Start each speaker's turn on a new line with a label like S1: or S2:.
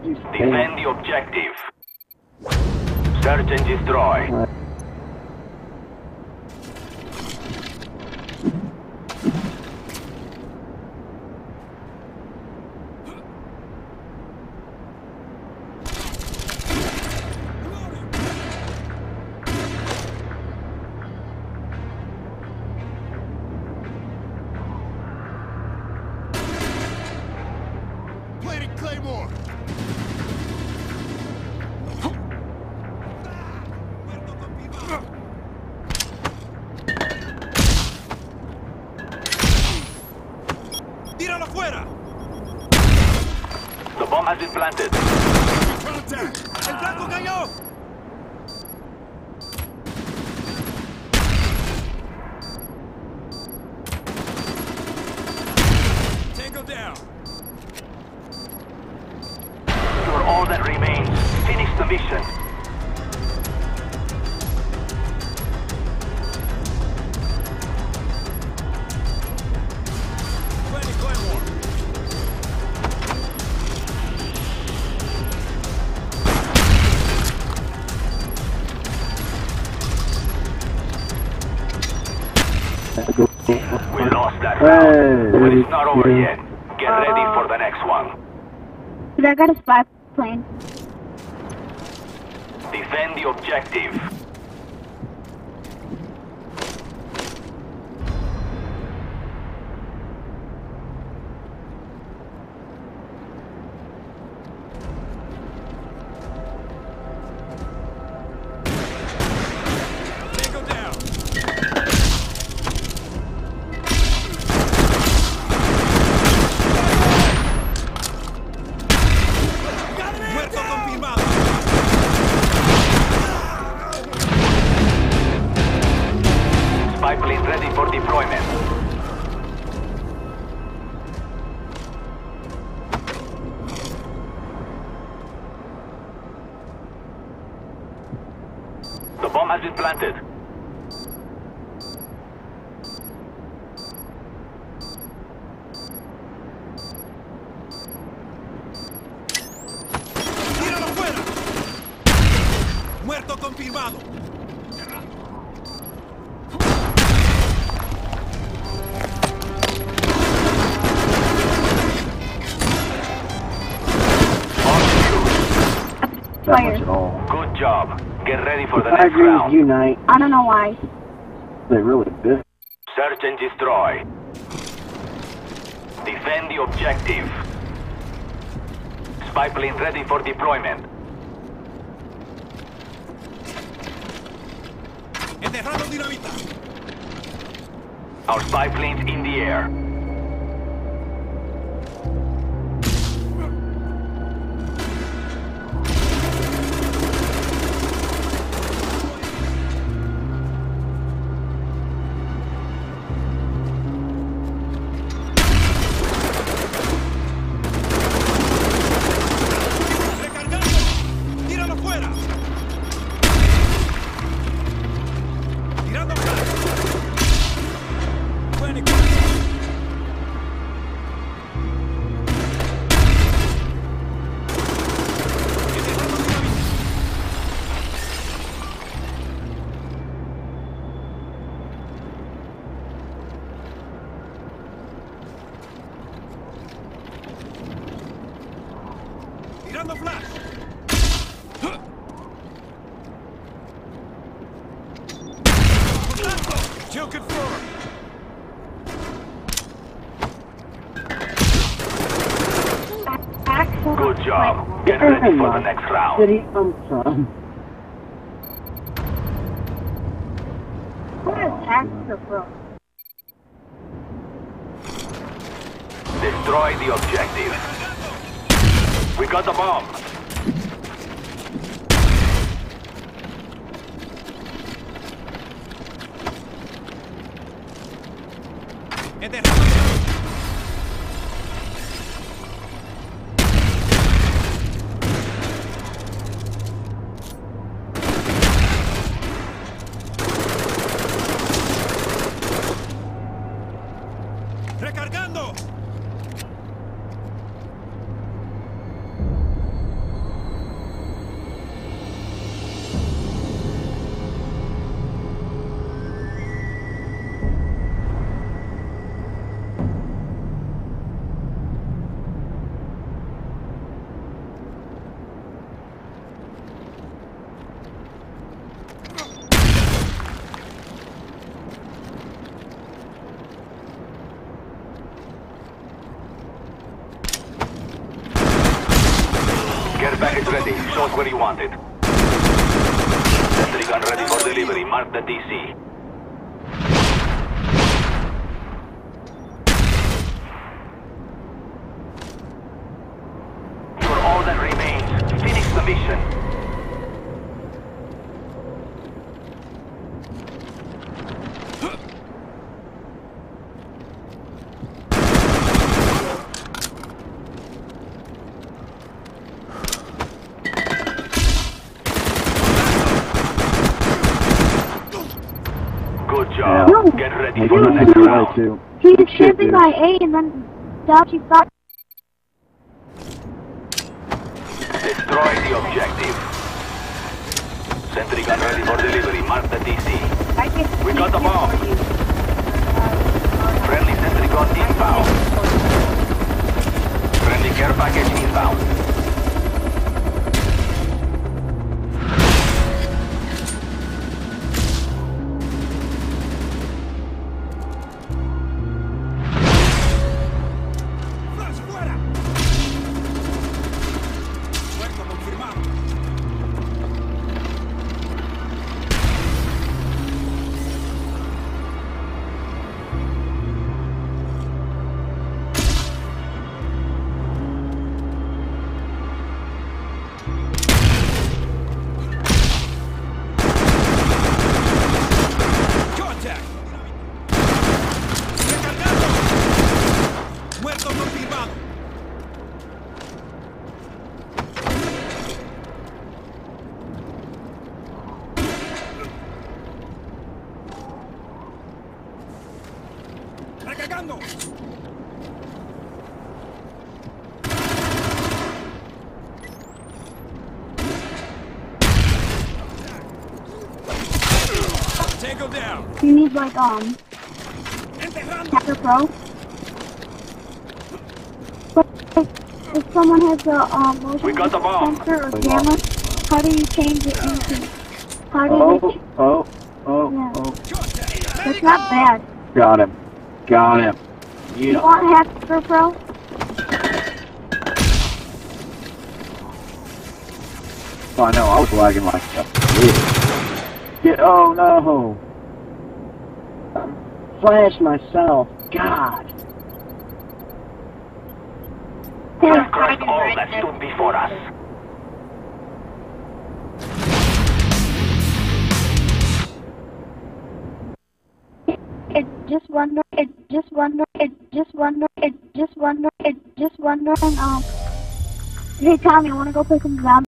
S1: Defend the objective. Search and destroy.
S2: Claymore! ¡Tíralo fuera!
S1: The bomb has been planted.
S2: ¡El blanco cayó! Tango down.
S1: You're all that remains. Finish the mission.
S2: Planting Claymore.
S1: We lost that round, but it's not over yet. Get ready for the next one.
S3: Dude, I got a spy plane.
S1: Defend the objective.
S2: Tango down. Muerto confirmado.
S1: Spy plane ready for deployment. The bomb has been planted.
S2: ¡Tíralo fuera! Muerto confirmado.
S4: That much at all.
S1: Good job. Get ready for the
S4: I
S1: next
S4: agree with
S1: round.
S4: you, Knight.
S3: I don't know why.
S4: They really did.
S1: Search and destroy. Defend the objective. Spy plane ready for deployment.
S2: Enterrando dinamita.
S1: Our spy plane's in the air.
S2: Recargando. Tíralo fuera. Tirando flash. Planting Claymore. Enterrando dinamita. Tirando flash. Contacto. Kill confirmed.
S3: Axel.
S1: Good job. Get ready for the next round.
S4: City comes from.
S3: Where is Axel from?
S1: Destroy the objective. We got the bomb.
S2: Enterrando dinamita. Recargando.
S1: ready. Show us where you want it. Sentry gun ready for delivery. Mark the DC. For all that remains, finish the mission. Good job.
S3: No.
S1: Get ready
S4: Hey,
S1: for the
S4: come
S1: next
S4: on,
S1: round.
S4: too.
S3: He was
S4: Shit,
S3: camping
S4: dude.
S3: by A and then Dodgy thought
S1: Destroy the objective. Sentry gun ready for delivery. Mark the DC.
S3: I guess
S1: We got the bomb. Friendly sentry gun inbound. Friendly care package inbound.
S2: ¡Flash fuera! Muerto confirmado. Contact. ¡Recargando! Muerto confirmado. ¡Recargando! Tango down.
S3: you need like
S2: Enterrando.
S3: Hacker Pro. But if someone has a motion
S1: We got the bomb.
S3: sensor or camera, how do you change it into? How do you?
S4: Oh,
S3: Yeah.
S4: oh.
S2: Contact.
S3: It's not bad.
S4: Got him. Got him.
S3: You
S4: Yeah.
S3: want Hacker Pro?
S4: Oh, I know, I was lagging like a yeah. Oh no. Flash myself. God.
S1: We have crushed all that stood before us.
S3: It just wonder. Hey Tommy, I want to go play some zombies.